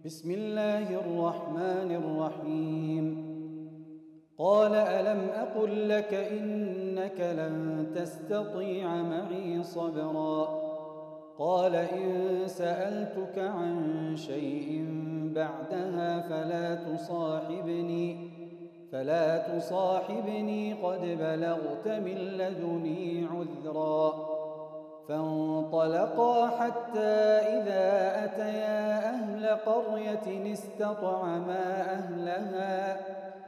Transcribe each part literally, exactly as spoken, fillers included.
بسم الله الرحمن الرحيم. قال ألم أقل لك إنك لن تستطيع معي صبرا. قال إن سألتك عن شيء بعدها فلا تصاحبني فلا تصاحبني قد بلغت من لدني عذرا. فانطلقا حتى إذا أتيا أهل قرية استطعما أهلها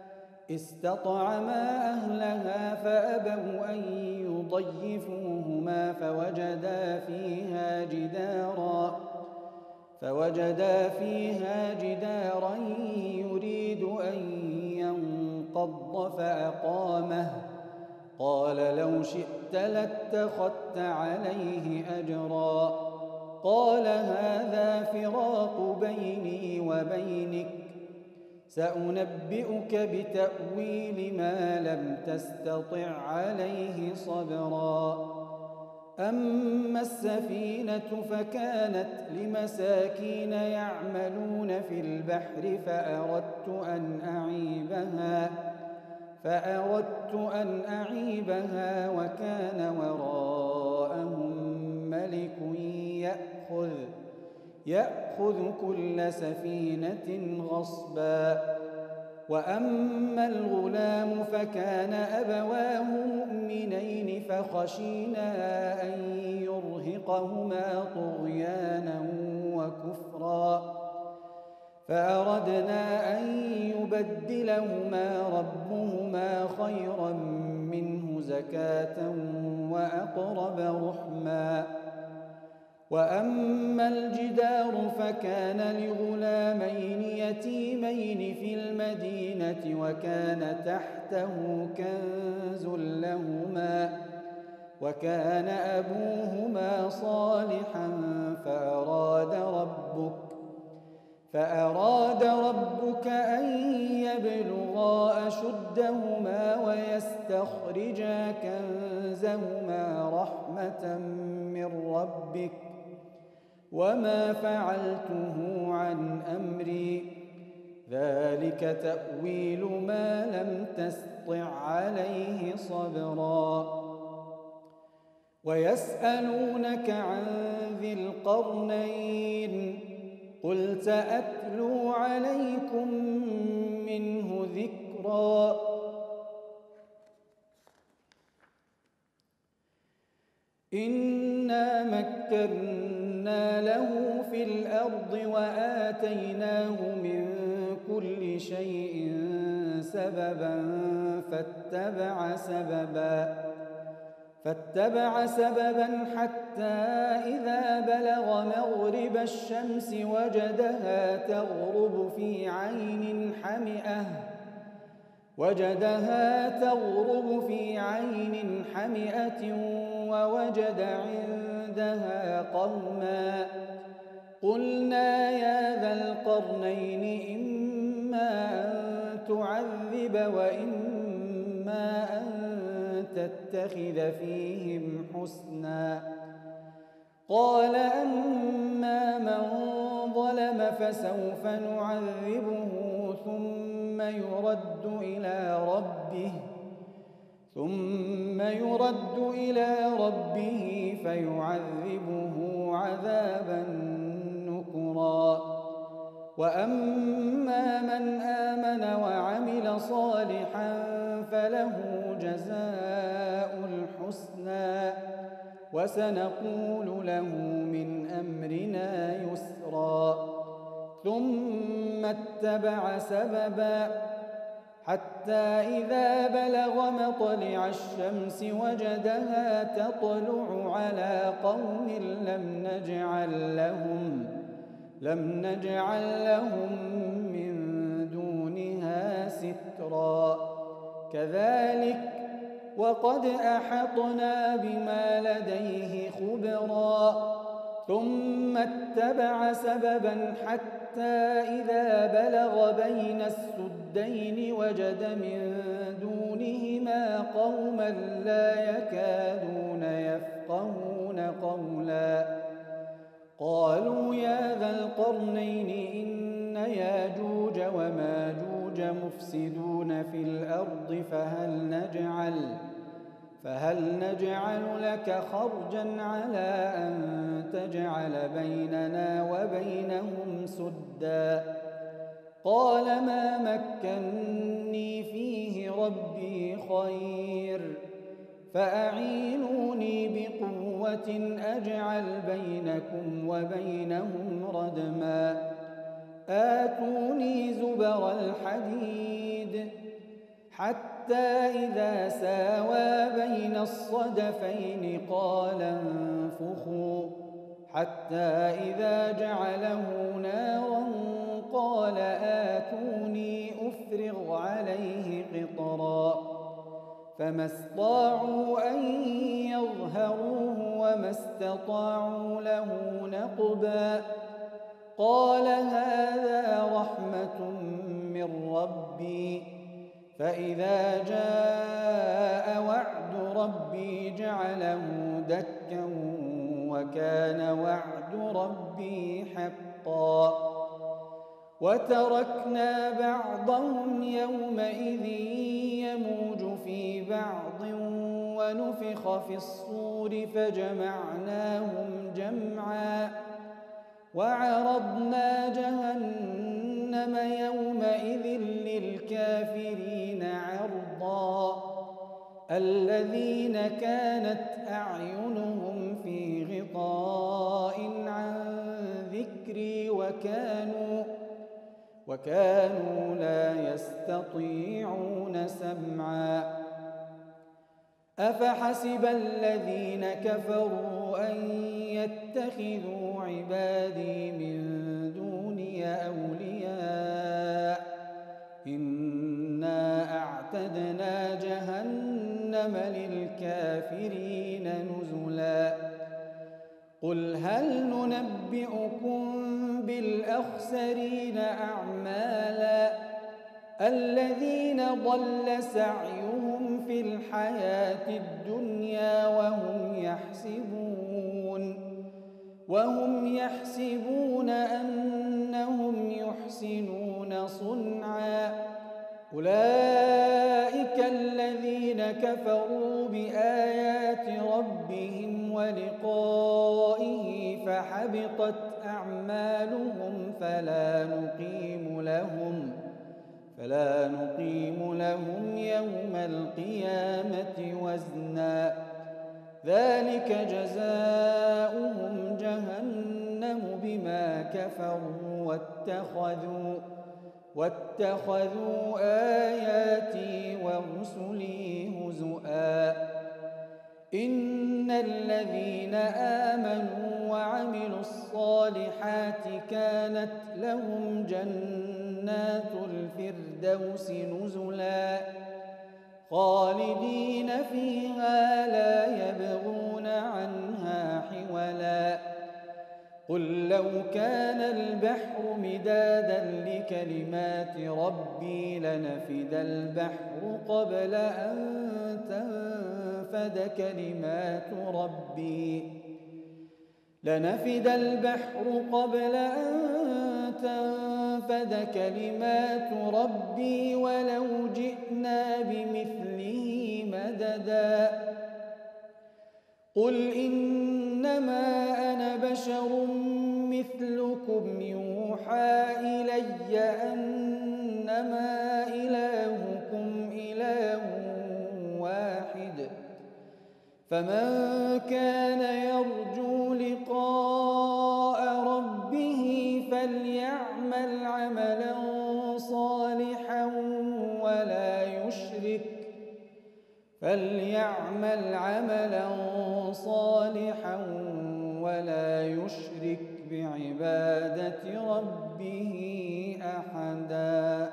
استطعما أهلها فأبوا أن يضيفوهما فوجدا فيها جدارا فوجدا فيها جدارا يريد أن ينقض فأقامه. قال لو شئت لاتخذت عليه أجرا. قال هذا فراق بيني وبينك، سأنبئك بتأويل ما لم تستطع عليه صبرا. أما السفينة فكانت لمساكين يعملون في البحر فأردت أن أعيبها فأردت أن أعيبها وكان وراءهم ملك يأخذ يأخذ كل سفينة غصبا. وأما الغلام فكان أبواه مؤمنين فخشينا أن يرهقهما طغيانا وكفرا فأردنا أن يبدلهما ربهما خيرا منه زكاة وأقرب رحما. وأما الجدار فكان لغلامين يتيمين في المدينة وكان تحته كنز لهما وكان أبوهما صالحا فأراد ربك فأراد ربك أن يبلغا أشدهما ويستخرجا كنزهما رحمة من ربك وما فعلته عن أمري ذلك تأويل ما لم تسطع عليه صبرا. ويسألونك عن ذي القرنين قل سأتلو عليكم منه ذكرا. إنا مكنا له في الأرض وآتيناه من كل شيء سببا فاتبع سببا فاتبع سببا حتى إذا بلغ مغرب الشمس وجدها تغرب في عين حمئة وجدها تغرب في عين حمئة ووجد عندها قوما. قلنا يا ذا القرنين إما أن تعذب وإما أن تتخذ فيهم حسنا. قال أما من ظلم فسوف نعذبه ثم يرد إلى ربه ثم يرد إلى ربه فيعذبه عذابا نكرا. وأما من آمن وعمل صالحا فله جزاء الحسنى وسنقول له من أمرنا يسرا. ثم اتبع سببا حتى إذا بلغ مطلع الشمس وجدها تطلع على قوم لم نجعل لهم لم نجعل لهم من دونها سترا. كذلك وقد أحطنا بما لديه خبرا. ثم اتبع سببا حتى إذا بلغ بين السدين وجد من دونهما قوما لا يكادون يفقهون قولا. قالوا يا ذا القرنين إن ياجوج وماجوج مفسدون في الأرض فهل نجعل فهل نجعل لك خرجا على أن تجعل بيننا وبينهم سدا قال ما مكني فيه ربي خير فأعينوني بقوة أجعل بينكم وبينهم ردما آتوني زبر الحديد حتى إذا ساوى بين الصدفين قال انفخوا حتى إذا جعله نارا قال آتوني أفرغ عليه قطرا فما استطاعوا أن يظهروه وما استطاعوا له نقبا قال هذا رحمة من ربي فإذا جاء وعد ربي جعله دكا وكان وعد ربي حقا وتركنا بعضهم يومئذ يموج في بعض ونفخ في الصور فجمعناهم جمعا وعرضنا جهنم يومئذ للكافرين عرضا الذين كانت أعينهم في غطاء عن ذكري وكانوا وكانوا لا يستطيعون سمعا أفحسب الذين كفروا أن يتخذوا عبادي من دوني أولياء إنا أعتدنا جهنم للكافرين نزلا قل هل ننبئكم بالأخسرين أعمالا الذين ضل سعيهم في الحياة الدنيا وهم يحسبون وهم يحسبون أنهم يحسنون صنعا أولئك الذين كفروا بآيات ربهم ولقائه فحبطت أعمالهم فلا نقيم لهم فلا نقيم لهم يوم القيامة وزنا ذلك جزاؤهم جهنم بما كفروا واتخذوا واتخذوا آياتي ورسلي هزؤا إن الذين آمنوا وعملوا الصالحات كانت لهم جنات الفردوس نزلا خالدين فيها لا يبغون عنها حولا قل لو كان البحر مدادا لكلمات ربي لنفد البحر قبل أن تنفد كلمات ربي لنفد البحر قبل أن تنفد كلمات ربي ولو جئنا بمثله مددا قل إنما أنا بشر مثلكم يوحى إلي أنما إلهكم إله واحد فمن كان يرجو لقاء ربه فليعمل عملا صالحا ولا يشرك فليعمل عملا صالحا ولا يشرك بعبادة ربه أحدا.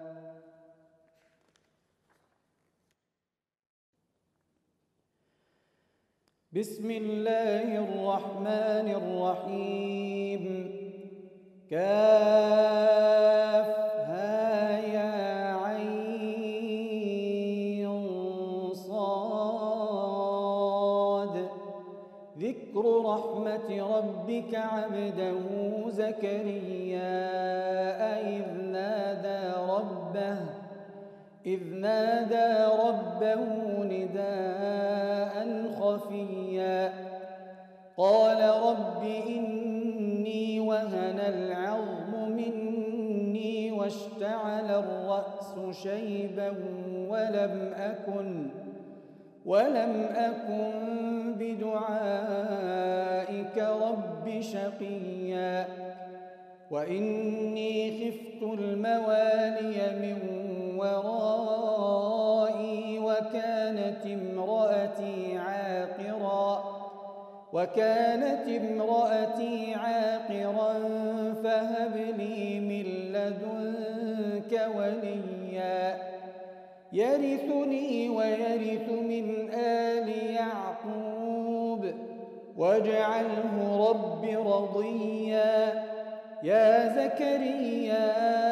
بسم الله الرحمن الرحيم. كافها يا عين صاد ذكر ذكر رحمة ربك عبده زكريا إذ نادى ربه إذ نادى ربه نداء خفيا قال رب إني وهن العظم مني واشتعل الرأس شيبا ولم أكن ولم أكن بدعائك رب شقيا وإني خفت الموالي من ورائي وكانت امرأتي عاقرا وكانت امرأتي عاقرا فهب لي من لدنك وليا يرثني ويرث من آل يعقوب واجعله رب رضيا يا زكريا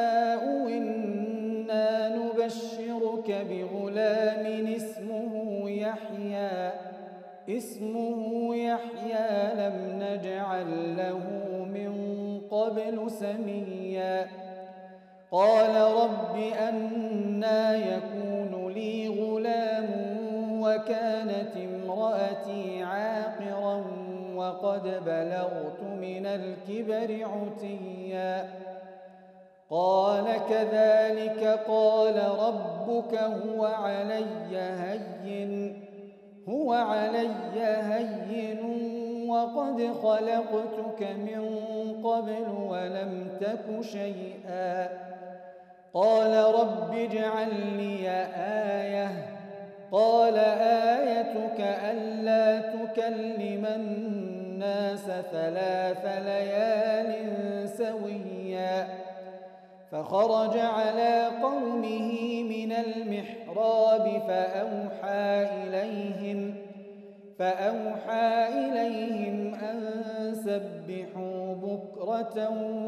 إنا نبشرك بغلام اسمه يحيى اسمه يحيى لم نجعل له من قبل سميا قال رب أنى يكون لي غلام وكانت امرأتي عاقرا وقد بلغت من الكبر عتيا قال كذلك قال ربك هو علي هين هو علي هين وقد خلقتك من قبل ولم تك شيئا قال رب اجعل لي آية قال آيتك ألا تكلم الناس ثلاث ليال سويا فخرج على قومه من المحراب فأوحى إليهم فأوحى إليهم أن سبحوا بكرة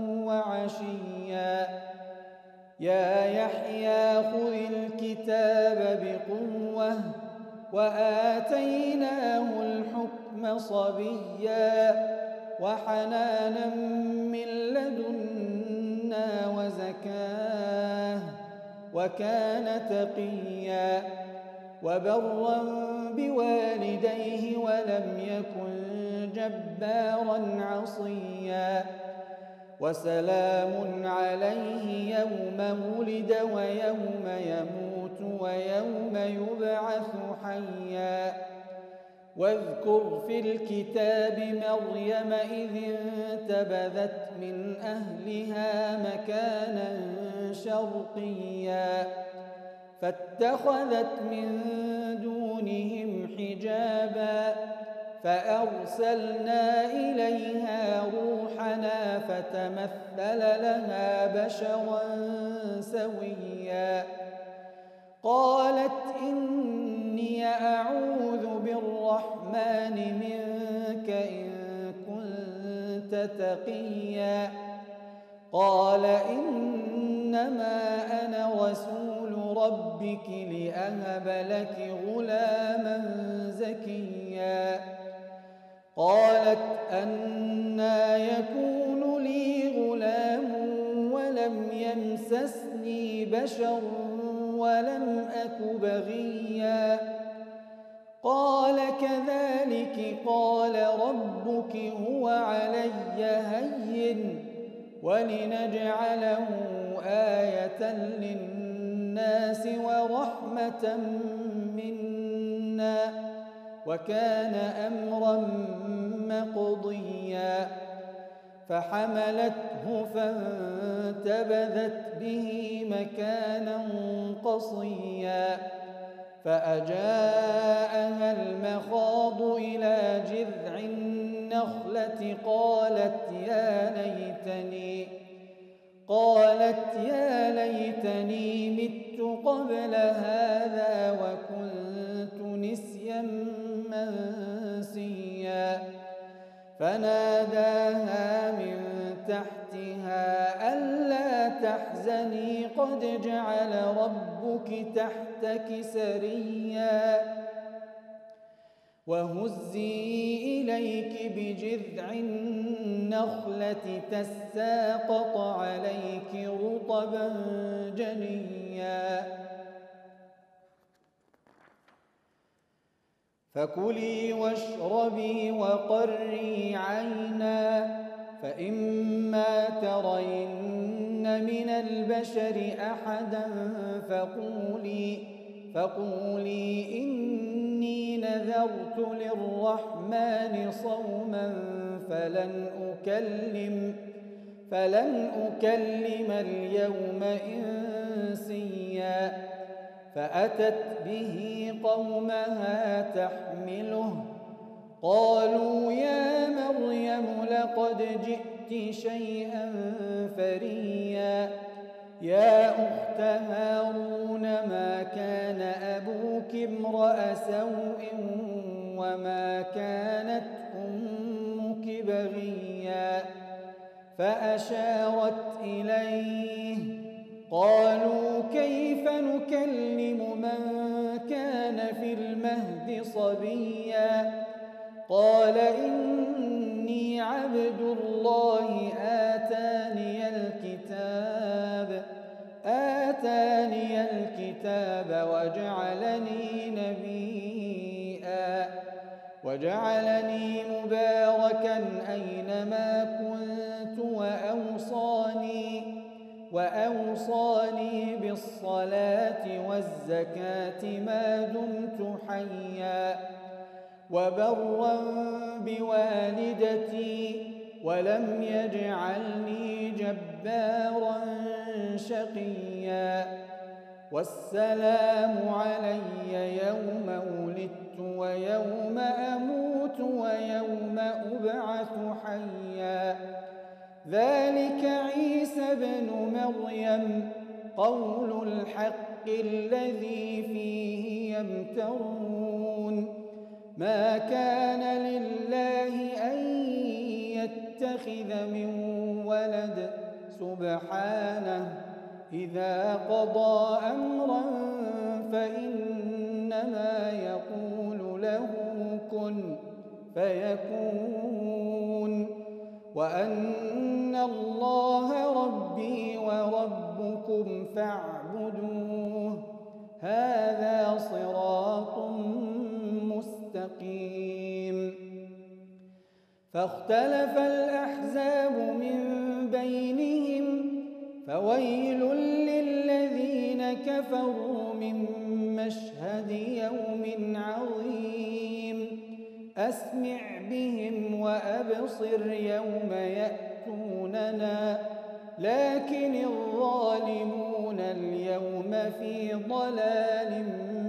وعشيا يا يحيى خذ الكتاب بقوة وآتيناه الحكم صبيا وحنانا من لدنا وزكاه وكان تقيا وبرا بوالديه ولم يكن جبارا عصيا وسلام عليه يوم ولد ويوم يموت ويوم يبعث حيا واذكر في الكتاب مريم إذ انتبذت من أهلها مكانا شرقيا فاتخذت من دونهم حجابا فأرسلنا إليها روحنا فتمثل لها بشرا سويا قالت إني أعوذ بالرحمن منك إن كنت تقيا قال إنما أنا رسول ربك لأهب لك غلاما زكيا قالت أنى يكون لي غلام ولم يمسسني بشر ولم أك بغيا قال كذلك قال ربك هو علي هين ولنجعله آية للناس ورحمة منا وكان أمرا مقضيا فحملته فانتبذت به مكانا قصيا فأجاءها المخاض إلى جذع النخلة قالت يا ليتني قالت يا ليتني مت قبل هذا وكنت نسيا منسيا فناداها من تحتها ألا تحزني قد جعل ربك تحتك سريا وهزي إليك بجذع النخلة تساقط عليك رطبا جنيا فكلي واشربي وقري عينا فإما ترين من البشر أحدا فقولي فقولي إني نذرت للرحمن صوما فلن أكلم فلن أكلم اليوم إنسيا فأتت به قومها تحمله قالوا يا مريم لقد جئت شيئا فريا يا أخت هارون ما كان أبوك امرأ سوء وما كانت أمك بغيا فأشارت إليه قالوا كيف نكلم من كان في المهد صبيا قال إني عبد الله آتاني الكتاب آتاني الكتاب وجعلني نبيا وجعلني مباركا أينما كنت وأوصاني وأوصاني بالصلاة والزكاة ما دمت حيا وبرا بوالدتي ولم يجعلني جبارا شقيا والسلام علي يوم ولدت ويوم أموت ويوم أبعث حيا ذلك عيسى بن مريم قول الحق الذي فيه يمترون ما كان لله أن يتخذ من ولد سبحانه إذا قضى أمرا فإنما يقول له كن فيكون وأن الله ربي وربكم فاعبدوه هذا صراط مستقيم فاختلف الأحزاب من بينهم فويل للذين كفروا من مشهد يوم عظيم أسمع بهم وأبصر يوم يأتوننا لكن الظالمون اليوم في ضلال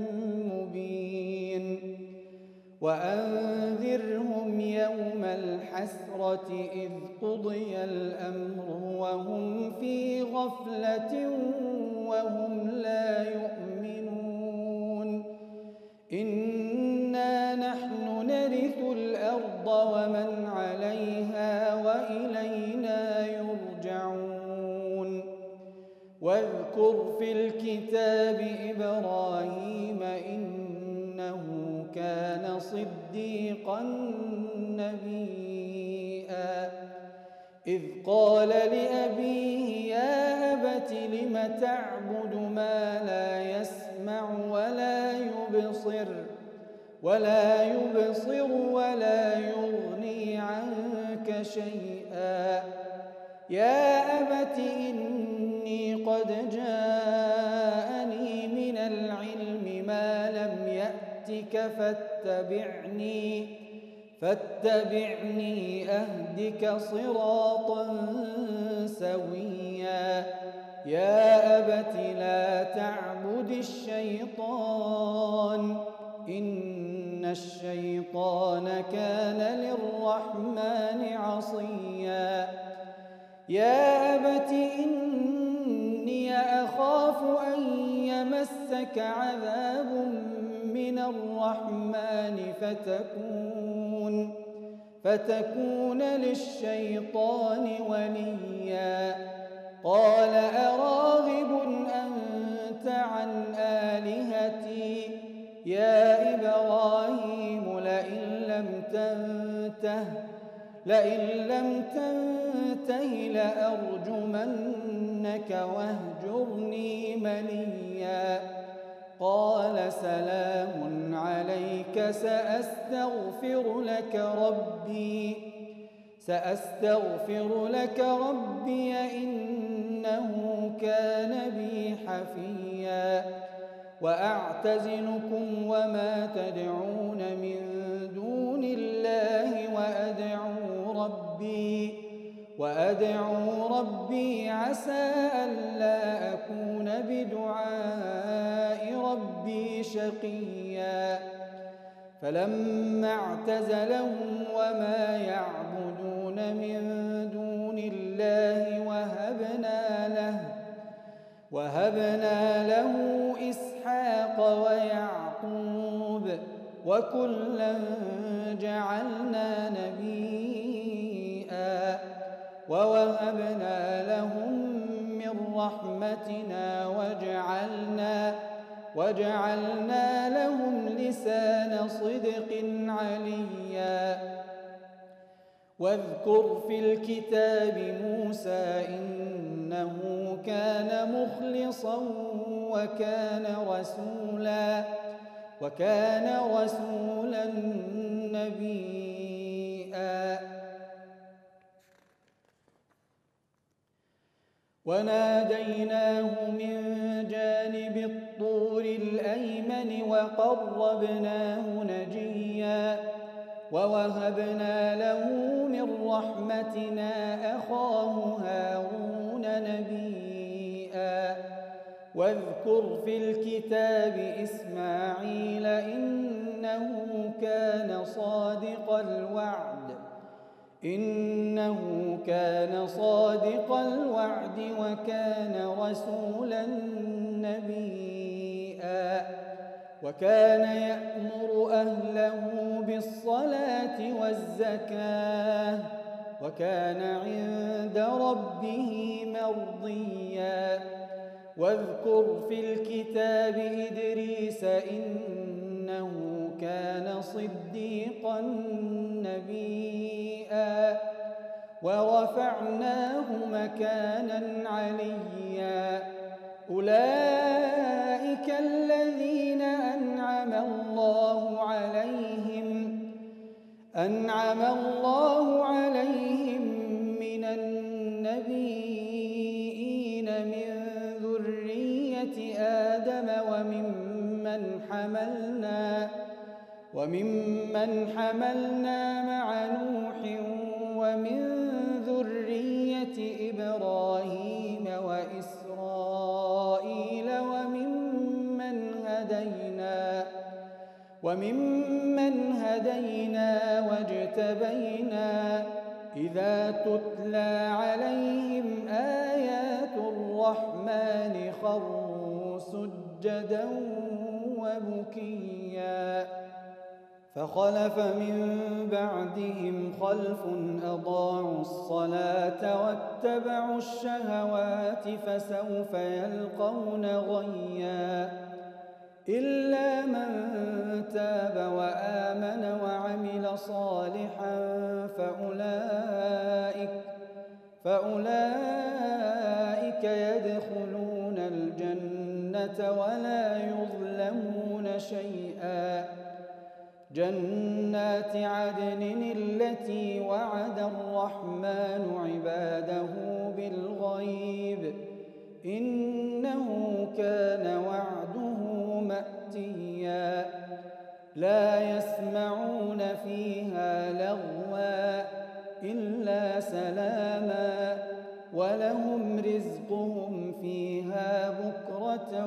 مبين وأنذرهم يوم الحسرة إذ قضي الأمر وهم في غفلة وهم لا يؤمنون إنا نحن نرث الأرض ومن عليها وإلينا يرجعون واذكر في الكتاب إبراهيم إنه كان صديقا نبيا إذ قال لأبيه يا أبت لم تعبد ما لا يسمع ولا يبصر ولا يبصر ولا يغني عنك شيئا يا أبت إني قد جاءني من العلم ما لم يأتك فاتبعني فاتبعني أهدك صراطا سويا يا أبت لا تعبد الشيطان إن الشيطان كان للرحمن عصيا يا أبت إني أخاف أن يمسك عذاب من الرحمن فتكون فتكون للشيطان وليا قال أراغب أنت عن آلهتي يا إبراهيم لئن تنته لئن لم تنته لأرجمنك واهجرني مليا قال سلام عليك سأستغفر لك ربي سأستغفر لك ربي إنه كان بي حفيا وأعتزلكم وما تدعون من دون الله وأدعو ربي وأدعو ربي عسى ألا أكون بدعاء ربي شقيا فلما اعتزلهم وما يعبدون من دون الله وهبنا له وهبنا له إسحاق ويعقوب وكلا جعلنا نبيا ووهبنا لهم من رحمتنا وجعلنا وجعلنا لهم لسان صدق عليا واذكر في الكتاب موسى إنه كان مخلصا وكان رسولا وكان رسولا نبيا وناديناه من جانب الطور الأيمن وقربناه نجيا ووهبنا له من رحمتنا أخاه هارون نبيا واذكر في الكتاب إسماعيل إنه كان صادق الوعد إنه كان صادق الوعد وكان رسولا نبيا وكان يأمر أهله بالصلاة والزكاة وكان عند ربه مرضيا واذكر في الكتاب إدريس إنه كان صديقا نبيا ورفعناه مكانا عليا أولئك الذين أنعم الله عليهم أنعم الله عليهم من النبيين من ذرية آدم وممن حملنا وممن حملنا مع نوح ومن ذرية إبراهيم وإسرائيل وممن هدينا وممن هدينا واجتبينا إذا تتلى عليهم آيات الرحمن خروا سجدا وبكيا فخلف من بعدهم خلف أضاعوا الصلاة واتبعوا الشهوات فسوف يلقون غيا إلا من تاب وآمن وعمل صالحا فأولئك فأولئك يدخلون الجنة ولا يظلمون شيئا جنات عدن التي وعد الرحمن عباده بالغيب إنه كان وعده مأتيا لا يسمعون فيها لغوا إلا سلاما ولهم رزقهم فيها بكرة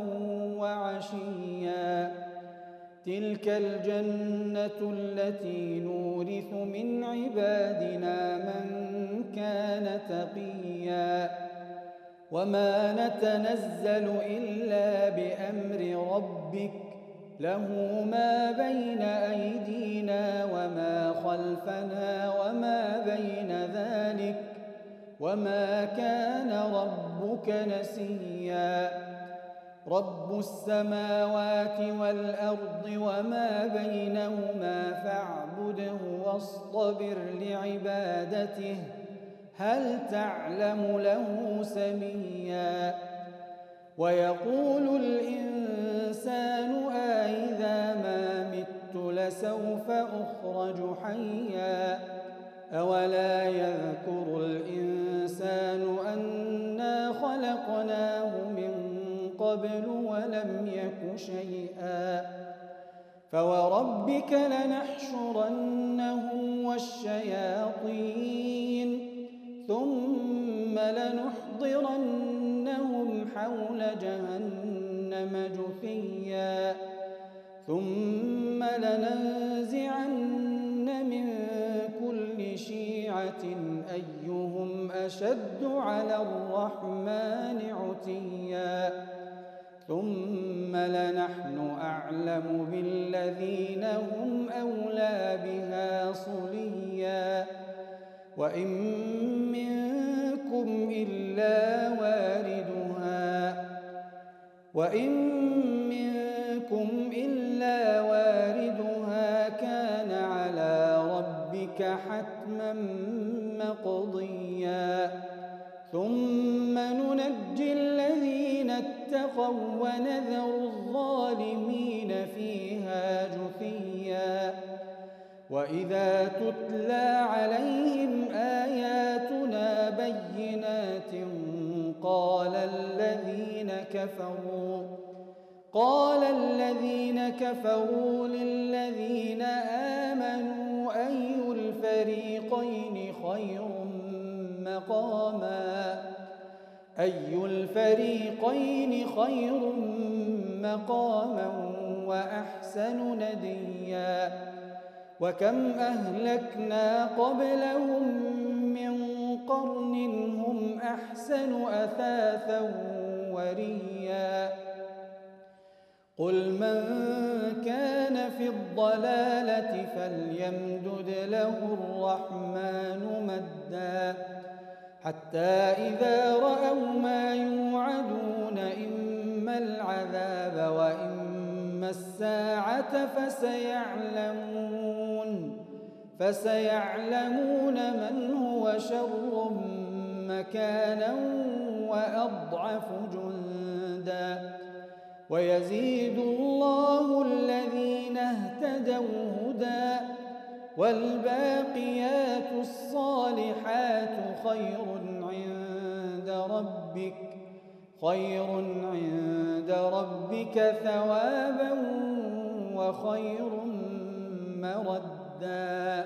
وعشيا تلك الجنة التي نورث من عبادنا من كان تقيا وما نتنزل إلا بأمر ربك له ما بين أيدينا وما خلفنا وما بين ذلك وما كان ربك نسيا رب السماوات والأرض وما بينهما فاعبده واصطبر لعبادته هل تعلم له سميا ويقول الإنسان أإذا ما مت لسوف أخرج حيا أولا يذكر الإنسان أنا خلقناه من قبل ولم يك شيئا فوربك لنحشرنهم والشياطين ثم لنحضرنهم حول جهنم جثيا ثم لننزعن من كل شيعة أيهم أشد على الرحمن عتيا ثم لنحن أعلم بالذين هم أولى بها صليا وإن منكم إلا واردها وإن منكم إلا واردها كان على ربك حتما مقضيا ثم ننجي الذين اتقوا ونذر الظالمين فيها جثيا وإذا تتلى عليهم آياتنا بينات قال الذين كفروا قال الذين كفروا للذين آمنوا أي الفريقين خير مقاما أي الفريقين خير مقاما وأحسن نديا وكم أهلكنا قبلهم من قرن هم أحسن أثاثا وريا قل من كان في الضلالة فليمدد له الرحمن مدا حتى إذا رأوا ما يوعدون إما العذاب وإما الساعة فسيعلمون فسيعلمون من هو شر مكانا وأضعف جندا ويزيد الله الذين اهتدوا هدى والباقيات الصالحات خير عند ربك خير عند ربك ثوابا وخير مردا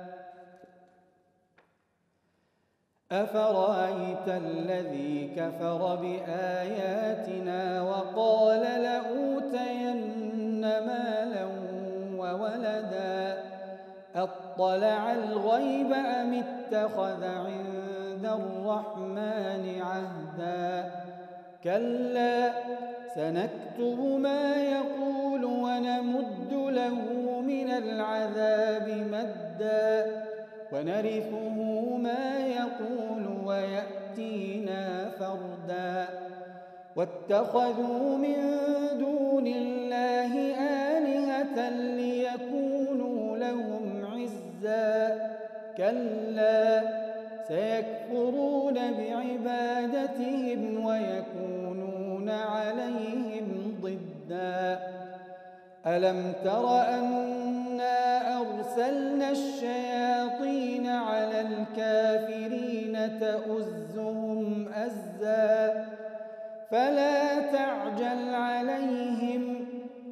أفرأيت الذي كفر بآياتنا وقال لأوتين مالا وولدا أطلع الغيب أم اتخذ عند الرحمن عهدا كلا سنكتب ما يقول ونمد له من العذاب مدا ونرثه ما يقول ويأتينا فردا واتخذوا من دون الله آلهة ليكونوا لهم عزا كلا سيكفرون بعبادتهم ويكونون عليهم ضدا ألم تر أنا أرسلنا الشياطين على الكافرين تؤزهم أزا فلا تعجل عليهم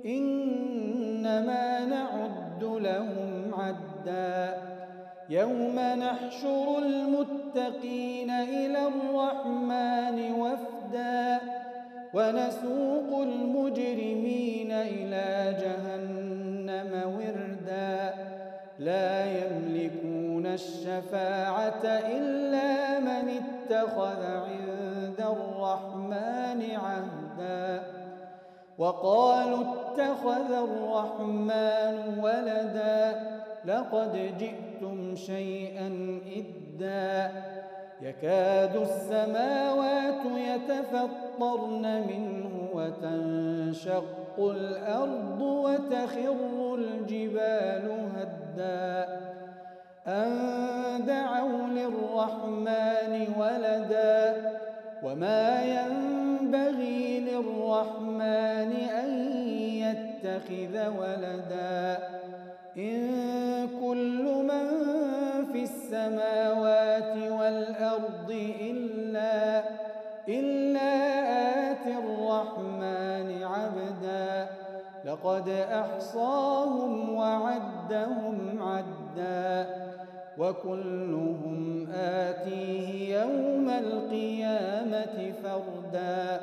إنما نعد لهم عدا يوم نحشر المتقين إلى الرحمن وفدا ونسوق المجرمين إلى جهنم وردا لا يملكون الشفاعة إلا من اتخذ عند الرحمن عهدا وقالوا اتخذ الرحمن ولدا لقد جئتم شيئا إدا يكاد السماوات يتفطرن منه وتنشق الأرض وتخر الجبال هدا أن دعوا للرحمن ولدا وما ينبغي للرحمن أن يتخذ ولدا إن كل من في السماوات والأرض إلا إلا آتي الرحمن عبدا لقد أحصاهم وعدهم عدا وكلهم آتيه يوم القيامة فردا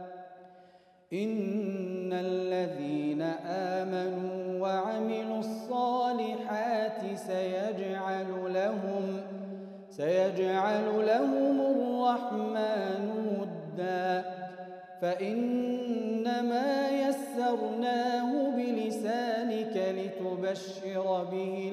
إن الذين آمنوا وعملوا الصالحات سيجعل لهم سيجعل لهم الرحمن ودا فإنما يسرناه بلسانك لتبشر به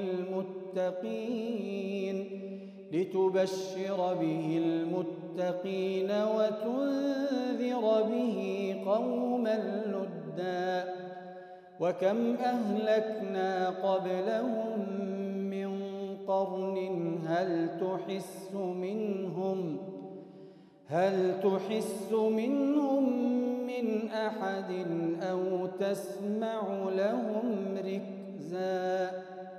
المتقين لتبشر به المتقين وتنذر به قوما لدا وكم أهلكنا قبلهم من قرن هل تحس منهم هل تحس منهم من أحد أو تسمع لهم ركزا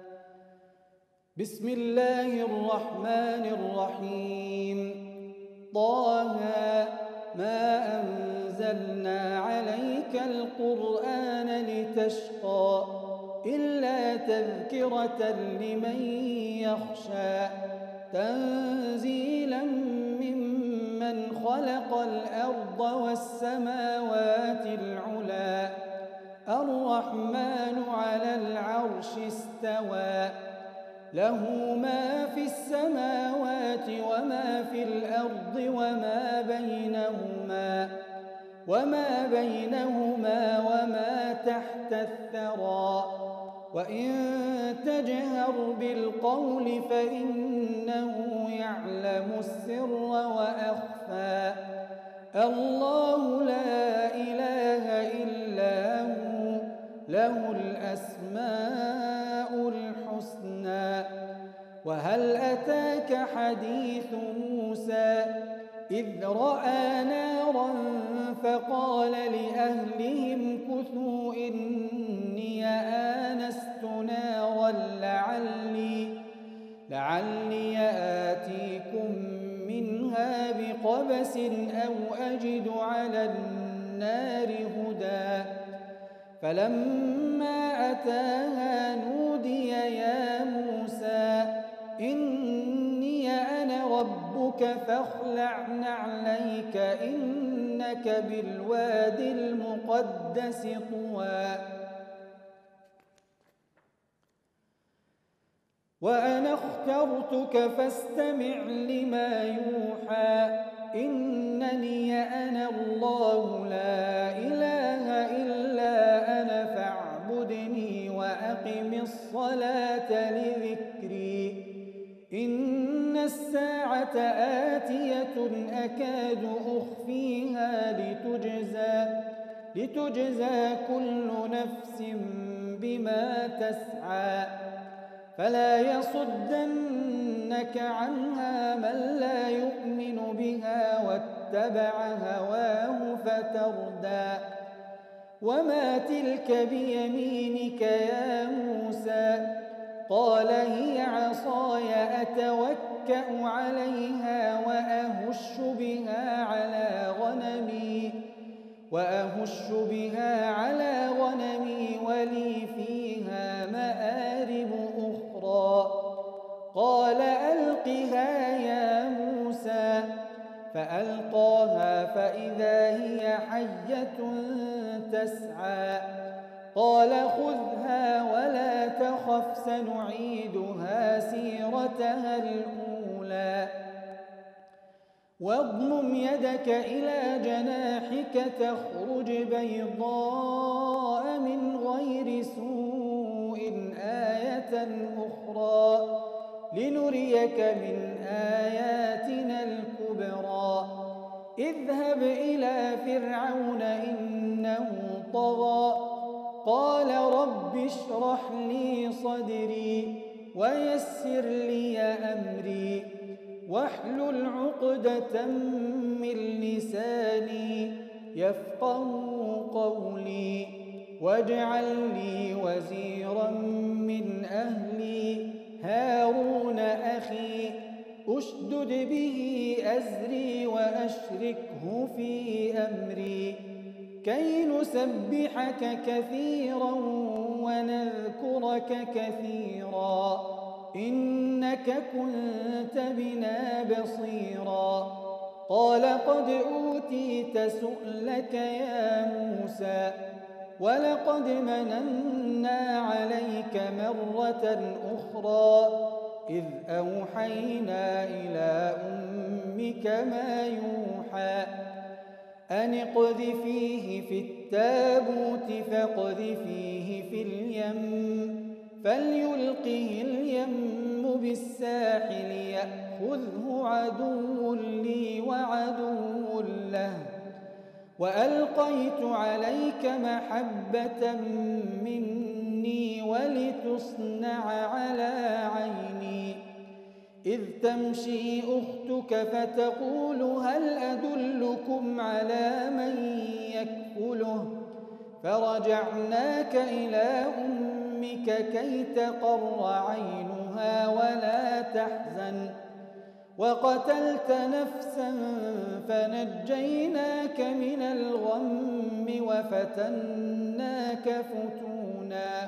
بسم الله الرحمن الرحيم طه ما أنزلنا عليك القرآن لتشقى إلا تذكرة لمن يخشى تنزيلا ممن خلق الأرض والسماوات العلا الرحمن على العرش استوى له ما في السماوات وما في الأرض وما بينهما وما بينهما وما تحت الثرى وإن تجهر بالقول فإنه يعلم السر وأخفى الله لا إله إلا هو له الأسماء الحسنى وهل أتاك حديث موسى إذ رأى نارا فقال لأهلهم كثوا إني آنست نارا لعلي لعلي آتيكم منها بقبس أو أجد على النار هدى فلما أتاها نودي يا موسى إني أنا ربك فاخلع نعليك إنك بالواد المقدس طوى وأنا اخترتك فاستمع لما يوحى إنني أنا الله لا إله إلا أنا فاعبدني وأقم الصلاة لذكري إن الساعة آتية أكاد أخفيها لتجزى لتجزى كل نفس بما تسعى فلا يصدنك عنها من لا يؤمن بها واتبع هواه فتردى وما تلك بيمينك يا موسى قال هي عصاي أتوكأ عليها وأهش بها على غنمي وأهش بها على غنمي ولي فيها مآرب أخرى قال ألقها يا موسى فألقاها فإذا هي حية تسعى قال خذها ولا تخف سنعيدها سيرتها الأولى واضمم يدك إلى جناحك تخرج بيضاء من غير سوء آية أخرى لنريك من آياتنا الكبرى اذهب إلى فرعون إن إنه طغى قال رب اشرح لي صدري ويسر لي أمري واحلل عقدة من لساني يفقهوا قولي واجعل لي وزيرا من أهلي هارون أخي أشدد به أزري وأشركه في أمري كي نسبحك كثيرا ونذكرك كثيرا إنك كنت بنا بصيرا قال قد أوتيت سؤلك يا موسى ولقد مننا عليك مرة أخرى إذ أوحينا إلى أمك ما يوحى أن اقذفيه في التابوت فاقذفيه في اليم فليلقه اليم بالساحل يأخذه عدو لي وعدو له وألقيت عليك محبة مني ولتصنع على عيني إذ تمشي أختك فتقول هل أدلكم على من يكفله فرجعناك إلى أمك كي تقر عينها ولا تحزن وقتلت نفسا فنجيناك من الغم وفتناك فتونا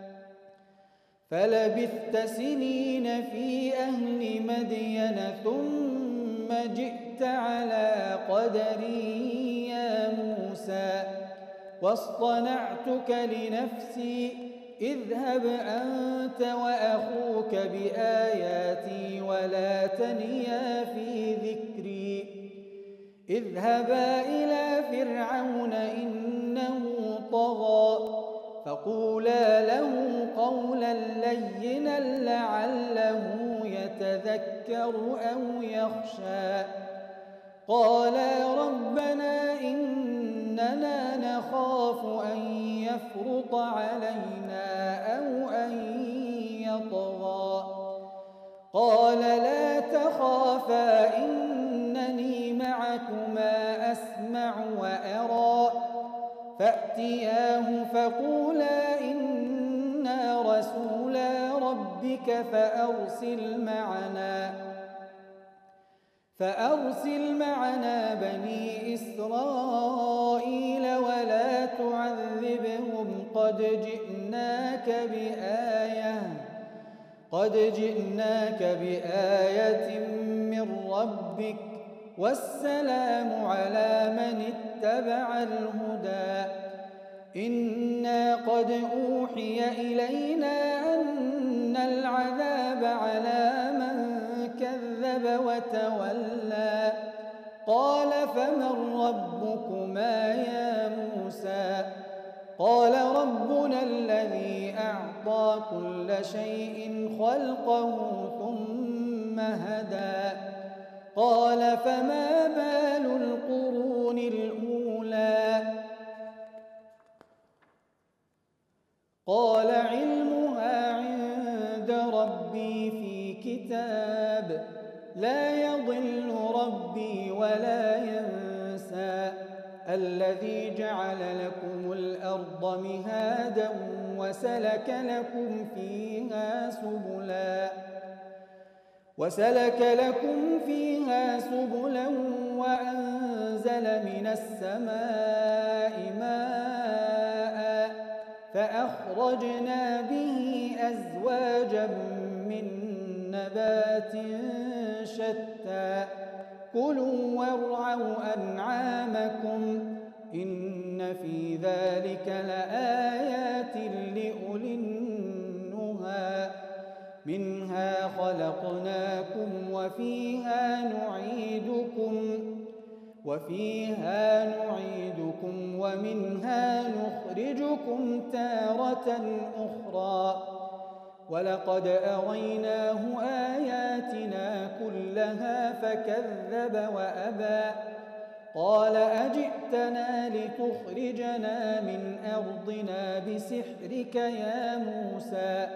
فلبثت سنين في أهل مدين ثم جئت على قدري يا موسى واصطنعتك لنفسي اذهب أنت وأخوك بآياتي ولا تنيا في ذكري اذهبا إلى فرعون إنه طغى فقولا له قولا لينا لعله يتذكر أو يخشى قالا ربنا إننا نخاف أن يفرط علينا أو أن يطغى قال لا تخافا إنني معكما أسمع وأرى فأتياه فقولا إنا رسولا ربك فأرسل معنا فأرسل معنا بني إسرائيل ولا تعذبهم قد جئناك بآية قد جئناك بآية من ربك والسلام على من اتبع الهدى إنا قد أوحي إلينا أن العذاب على من كذب وتولى قال فمن ربكما يا موسى قال ربنا الذي أعطى كل شيء خلقه ثم هدى قال فما بال القرون الأولى قال علمها عند ربي في كتاب لا يضل ربي ولا ينسى الذي جعل لكم الأرض مهادا وسلك لكم فيها سبلا وسلك لكم فيها سبلا وأنزل من السماء ماء فأخرجنا به أزواجا من نبات شتى كلوا وارعوا أنعامكم إن في ذلك لآيات لأولي النهى منها خلقناكم وفيها نعيدكم وفيها نعيدكم ومنها نخرجكم تارة أخرى ولقد أريناه آياتنا كلها فكذب وأبى قال أجئتنا لتخرجنا من أرضنا بسحرك يا موسى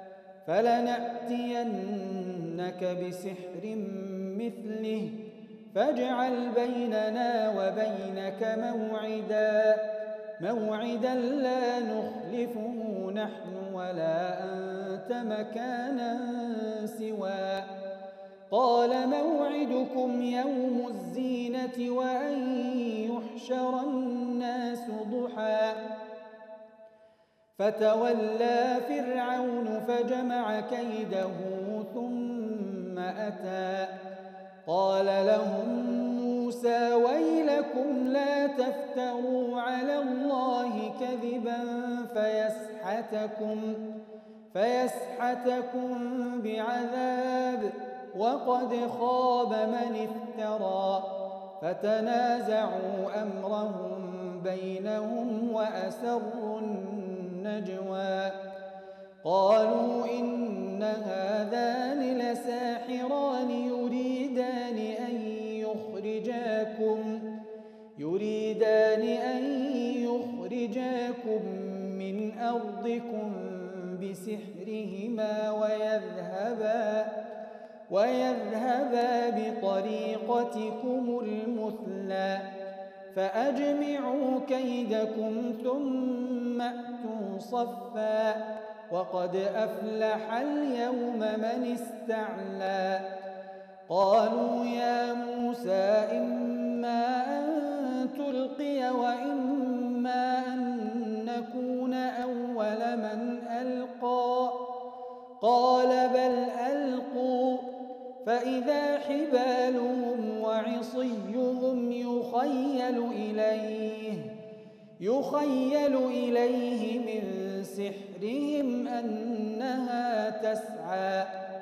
فلنأتينك بسحر مثله فاجعل بيننا وبينك موعدا موعدا لا نخلفه نحن ولا أنت مكانا سواه قال موعدكم يوم الزينة وأن يحشر الناس ضحى فتولى فرعون فجمع كيده ثم أتى قال لهم موسى ويلكم لا تفتروا على الله كذبا فيسحتكم فيسحتكم بعذاب وقد خاب من افترى فتنازعوا أمرهم بينهم وأسروا النجوى قالوا إن هذان لساحران يريدان أن يخرجاكم يريدان أن يخرجاكم من أرضكم بسحرهما ويذهبا ويذهبا بطريقتكم المثلى فأجمعوا كيدكم ثم أتوا صفا وقد أفلح اليوم من استعلى قالوا يا موسى إما أن تلقي وإما أن نكون أول من ألقى قال بل ألقوا فإذا حبالهم وعصيهم يخيل إليه يخيل إليه من سحرهم أنها تسعى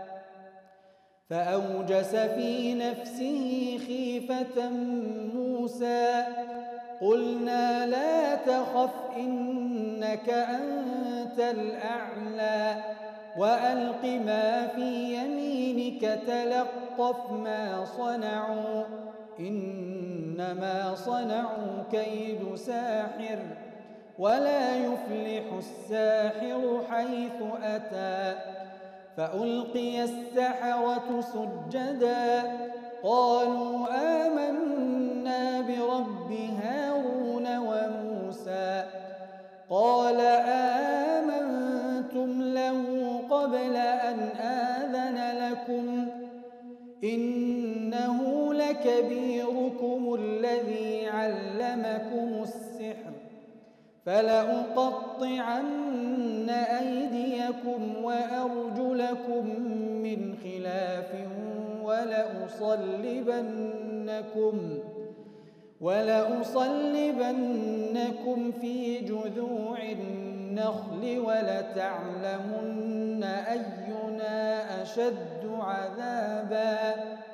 فأوجس في نفسه خيفة موسى قلنا لا تخف إنك أنت الأعلى وألق ما في يمينك تلقف ما صنعوا إنما صنعوا كيد ساحر ولا يفلح الساحر حيث أتى فألقي السحرة سجدا قالوا آمنا برب هارون وموسى قال آمنتم له قبل أن آذن لكم إنه لكبيركم الذي علمكم السحر فلأقطعن أيديكم وأرجلكم من خلاف ولأصلبنكم ولأصلبنكم في جذوع النخل ولتعلمن أينا أشد عذابا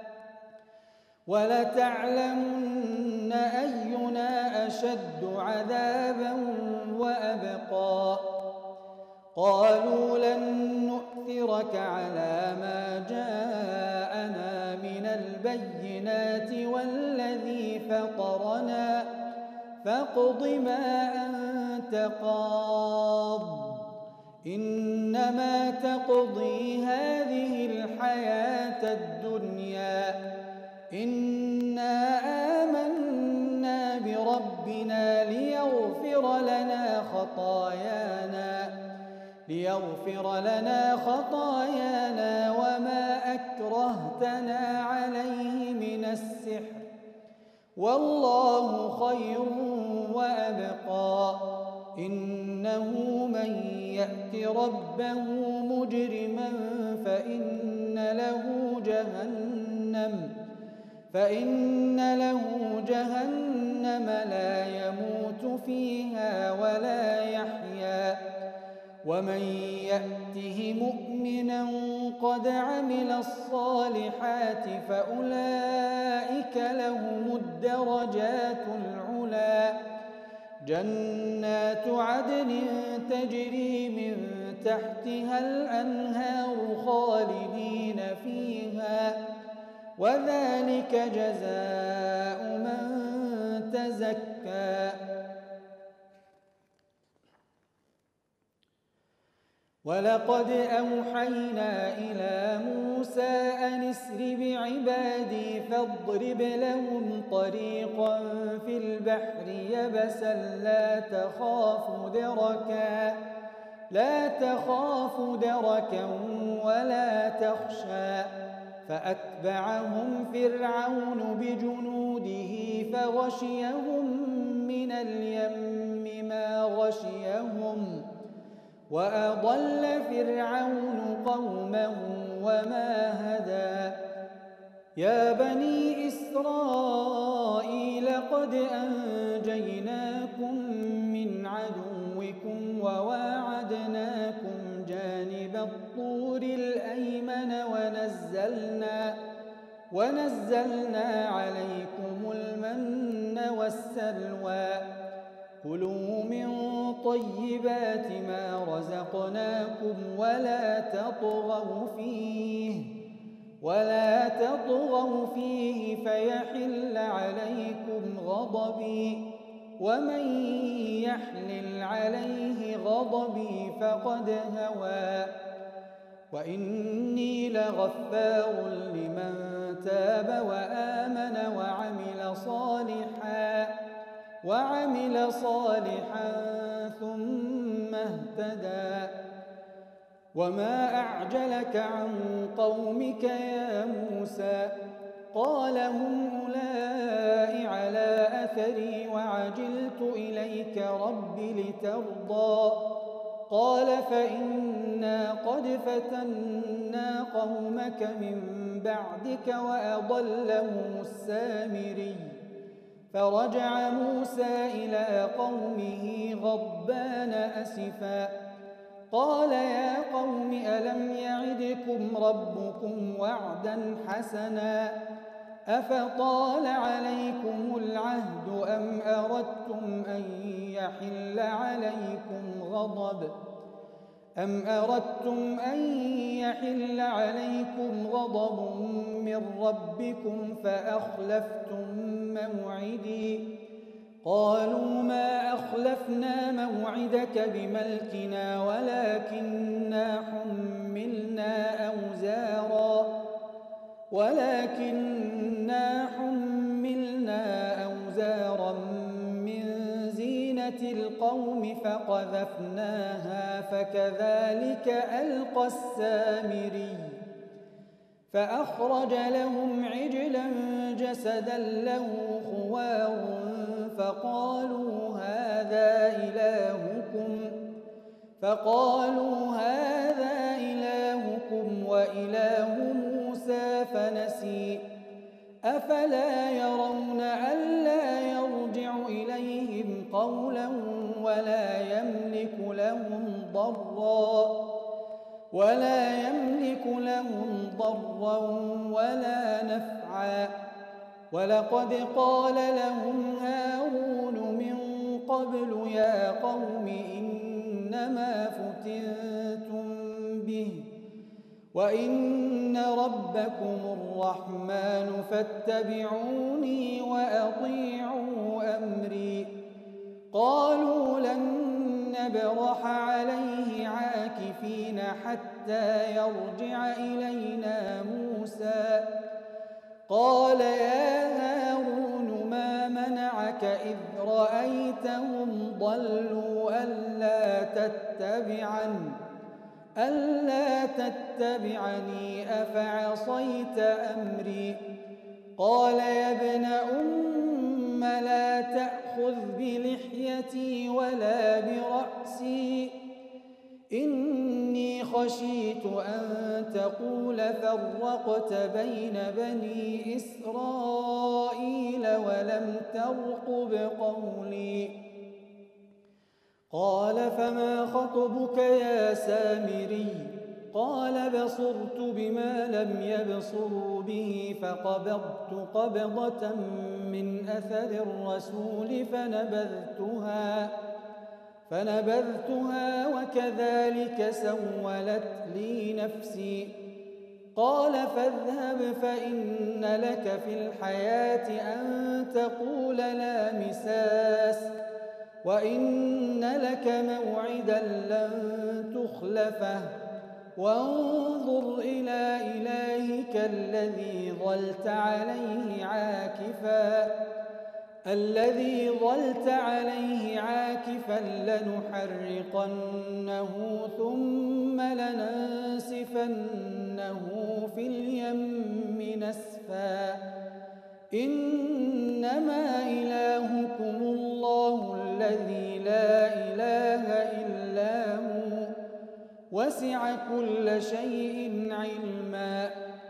ولتعلمن أينا أشد عذابا وأبقى قالوا لن نؤثرك على ما جاءنا من البينات والذي فطرنا فاقض ما أنت قاض إنما تقضي هذه الحياة الدنيا إنا آمنا بربنا ليغفر لنا خطايانا ليغفر لنا خطايانا وما أكرهتنا عليه من السحر والله خير وأبقى إنه من يأت ربه مجرما فإن له جهنم فإن له جهنم لا يموت فيها ولا يحيا ومن يأته مؤمنا قد عمل الصالحات فأولئك لهم الدرجات العلى جنات عدن تجري من تحتها الأنهار خالدين فيها وذلك جزاء من يتزكى ولقد أوحينا إلى موسى أن اسر بعبادي فاضرب لهم طريقا في البحر يبسا لا تخاف دركا لا تخاف دركا ولا تخشى فأتبعهم فرعون بجنوده فغشيهم من اليم ما غشيهم وأضل فرعون قومه وما هدى يا بني إسرائيل قد أنجيناكم من عدوكم وواعدناكم جانب الطور الأيمن ونزلنا ونزلنا عليكم المن والسلوى كلوا من طيبات ما رزقناكم ولا تطغوا فيه ولا تطغوا فيه فيحل عليكم غضبي ومن يحلل عليه غضبي فقد هوى وإني لغفار لمن تاب وآمن وعمل صالحا وعمل صالحا ثم اهتدى وما أعجلك عن قومك يا موسى قال هم أولئك على أثري وعجلت إليك رب لترضى قال فإنا قد فتنا قومك من بعدك وأضلهم السامري فرجع موسى إلى قومه غضبان أسفا قال يا قوم ألم يعدكم ربكم وعدا حسنا أفطال عليكم العهد أم أردتم أن يحل عليكم غضب أم أردتم أن يحل عليكم غضب من ربكم فأخلفتم موعدي قالوا ما أخلفنا موعدك بملكنا ولكننا حملنا أوزارا ولكننا حملنا أوزارا من زينة القوم فقذفناها فكذلك ألقى السامري فأخرج لهم عجلا جسدا له خوار فقالوا هذا إلهكم فقالوا هذا إلهكم وإله موسى فنسي أفلا يرون ألا يرجع إليهم قولا ولا يملك لهم ضرا ولا يملك لهم ضرا ولا نفعا ولقد قال لهم هارون من قبل يا قوم إنما فتنتم به وإن ربكم الرحمن فاتبعوني وأطيعوا أمري قالوا لن نبرح عليه عاكفين حتى يرجع إلينا موسى قال يا هارون ما منعك إذ رأيتهم ضلوا ألا تتبعني ألا تتبعني أفعصيت أمري قال يا ابن أم لا تأخذ بلحيتي ولا برأسي إني خشيت أن تقول فرقت بين بني إسرائيل ولم ترقب قولي قال فما خطبك يا سامري قال بصرت بما لم يبصروا به فقبضت قبضة من أثر الرسول فنبذتها فنبذتها وكذلك سولت لي نفسي قال فاذهب فإن لك في الحياة أن تقول لا مساس وإن لك موعدا لن تخلفه وانظر إلى إلهك الذي ظلت عليه عاكفا الذي ظلت عليه عاكفا لنحرقنه ثم لننسفنه في اليم نسفا إنما إلهكم الله الذي لا إله إلا هو وسع كل شيء علما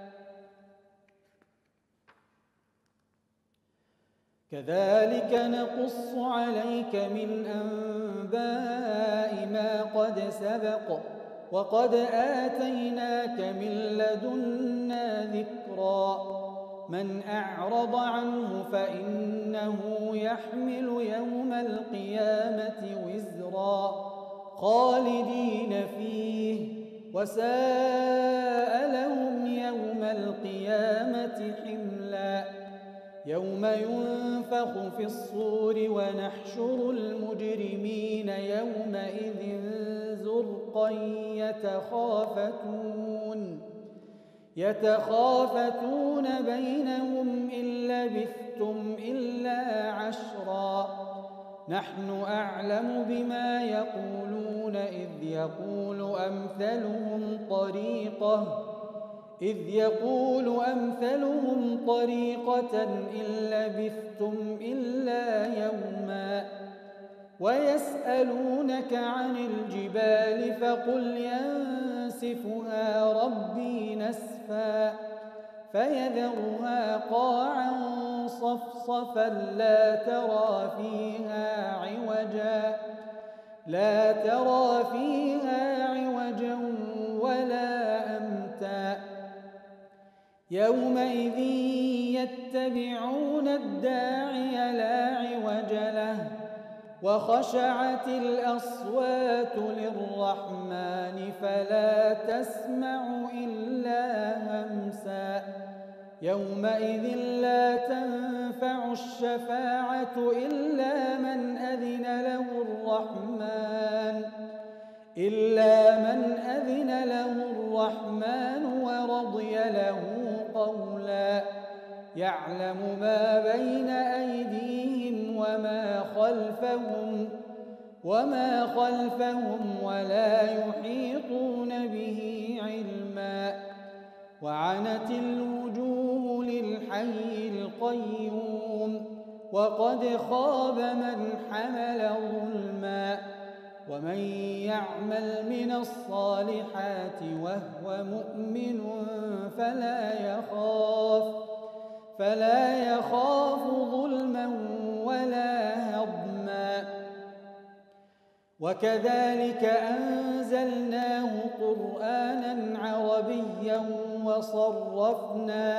كذلك نقص عليك من أنباء ما قد سبق وقد آتيناك من لدنا ذكرا من أعرض عنه فإنه يحمل يوم القيامة وزرا خالدين فيه وساء لهم يوم القيامة حملا يوم ينفخ في الصور ونحشر المجرمين يومئذ زرقا يتخافتون يتخافتون بينهم إن لبثتم إلا عشرا نحن أعلم بما يقولون إذ يقول أمثلهم طريقة إذ يقول أمثلهم طريقة إن لبثتم إلا يوما ويسألونك عن الجبال فقل ينسفها ربي نسفا فيذرها قاعا صفصفا لا ترى فيها عوجا لا ترى فيها عوجا ولا أمتا يومئذ يتبعون الداعي لا عوج له وخشعت الأصوات للرحمن فلا تسمع إلا همسا يومئذ لا تنفع الشفاعة إلا من أذن له الرحمن إلا من أذن له الرحمن ورضي له قولا يعلم ما بين أيديهم وما خلفهم وما خلفهم ولا يحيطون به علما وعنت الوجوه للحي القيوم وقد خاب من حمل ظلما ومن يعمل من الصالحات وهو مؤمن فلا يخاف فلا يخاف ظلما ولا هضما وكذلك أنزلناه قرآنا عربيا وصرفنا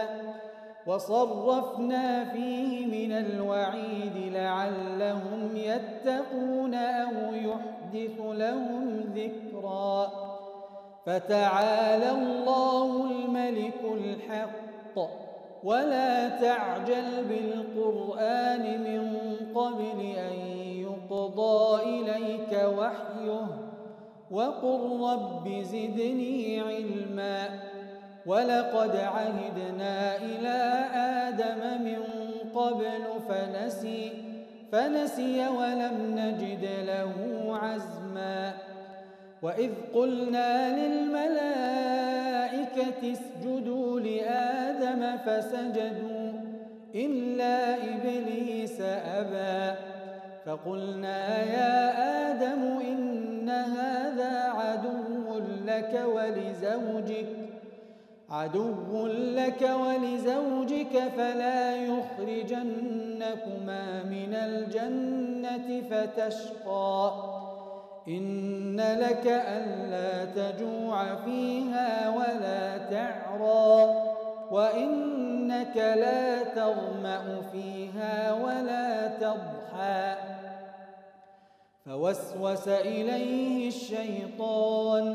وصرفنا فيه من الوعيد لعلهم يتقون أو يحدث لهم ذكرا فتعالى الله الملك الحق ولا تعجل بالقرآن من قبل أن يقضى إليك وحيه وقل رب زدني علما ولقد عهدنا إلى آدم من قبل فنسي فنسي ولم نجد له عزما وإذ قلنا للملائكة اسجدوا لآدم فسجدوا إلا إبليس أبى فقلنا يا آدم إن هذا عدو لك ولزوجك عدو لك ولزوجك فلا يخرجنكما من الجنة فتشقى إن لك ألا تجوع فيها ولا تعرى وإنك لا تظمأ فيها ولا تضحى فوسوس إليه الشيطان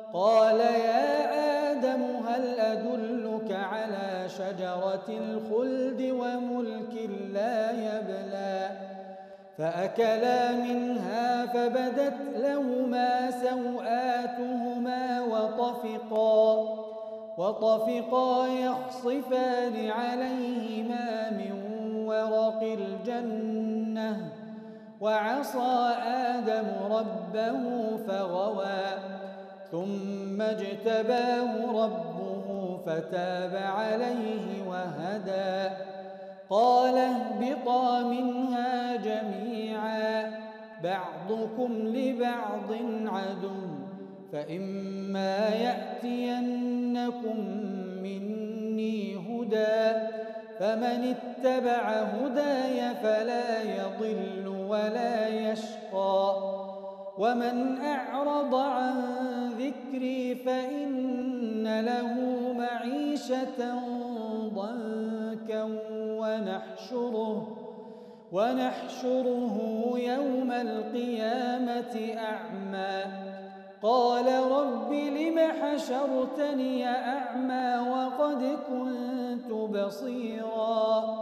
قال يا آدم هل أدلك على شجرة الخلد وملك لا يبلى فأكلا منها فبدت لهما سوآتهما وطفقا وطفقا يخصفان عليهما من ورق الجنة وعصى آدم ربه فغوى ثم اجتباه ربه فتاب عليه وهدى قال اهبطا منها جميعا بعضكم لبعض عدو فإما يأتينكم مني هدى فمن اتبع هداي فلا يضل ولا يشقى ومن أعرض عن ذكري فإن له معيشة ضنكا ونحشره ونحشره يوم القيامة أعمى قال رب لم حشرتني أعمى وقد كنت بصيرا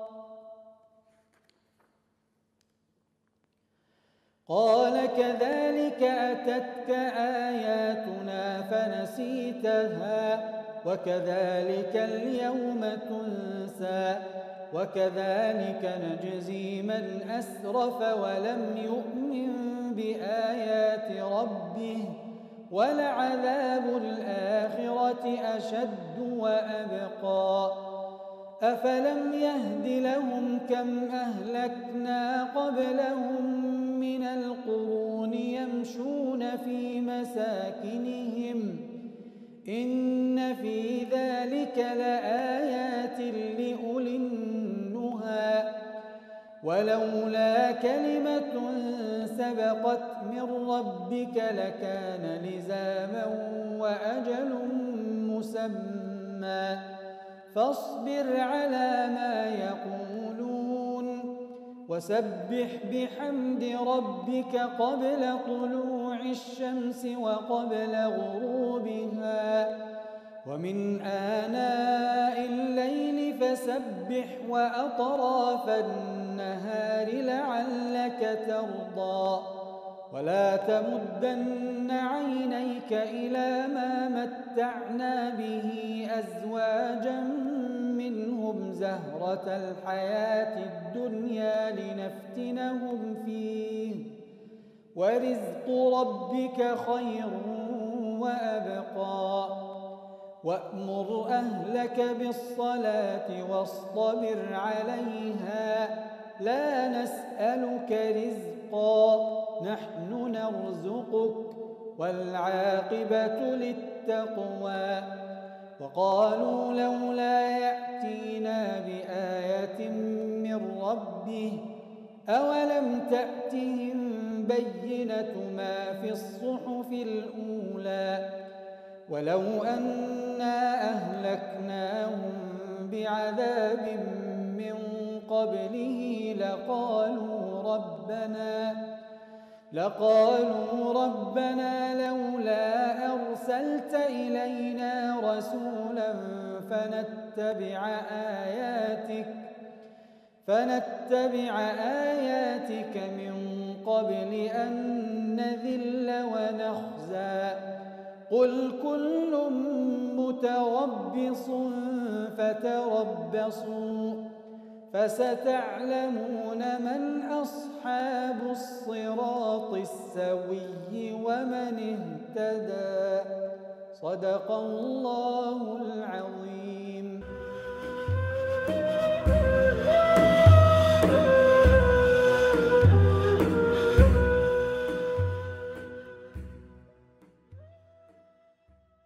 قال كذلك أتتك آياتنا فنسيتها وكذلك اليوم تنسى وكذلك نجزي من أسرف ولم يؤمن بآيات ربه ولعذاب الآخرة أشد وأبقى أفلم يهد لهم كم أهلكنا قبلهم من القرون يمشون في مساكنهم إن في ذلك لآيات لأولي النهى ولولا كلمة سبقت من ربك لكان لزاما وأجل مسمى فاصبر على ما يقولون وسبح بحمد ربك قبل طلوع الشمس وقبل غروبها ومن آناء الليل فسبح وأطراف النهار لعلك ترضى ولا تمدن عينيك إلى ما متعنا به أزواجا منهم زهرة الحياة الدنيا لنفتنهم فيه ورزق ربك خير وأبقى وأمر أهلك بالصلاة واصطبر عليها لا نسألك رزقا نحن نرزقك والعاقبة للتقوى وقالوا لولا يأتينا بآية من ربه أولم تأتهم بينة ما في الصحف الأولى ولو أنا أهلكناهم بعذاب من قبله لقالوا ربنا لقالوا ربنا لولا أرسلت إلينا رسولا فنتبع آياتك فنتبع آياتك من قبل أن نذل ونخزى قل كل متربص فتربصوا فستعلمون من أصحاب الصراط السوي ومن اهتدى صدق الله العظيم.